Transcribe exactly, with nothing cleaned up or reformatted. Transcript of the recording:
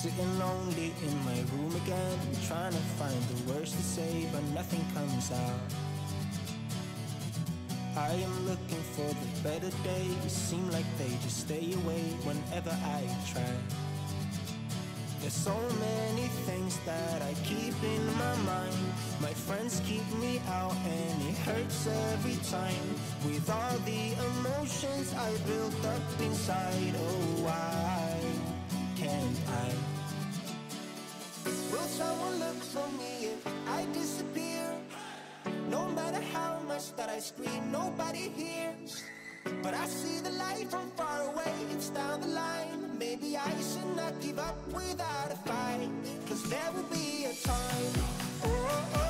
Sitting lonely in my room again, trying to find the words to say, but nothing comes out. I am looking for the better days, seem like they just stay away whenever I try. There's so many things that I keep in my mind. My friends keep me out and it hurts every time. With all the emotions I built up inside, oh why can't I? Will someone look for me if I disappear? No matter how much that I scream, nobody hears. But I see the light from far away, it's down the line. Maybe I should not give up without a fight, 'cause there will be a time, oh, oh,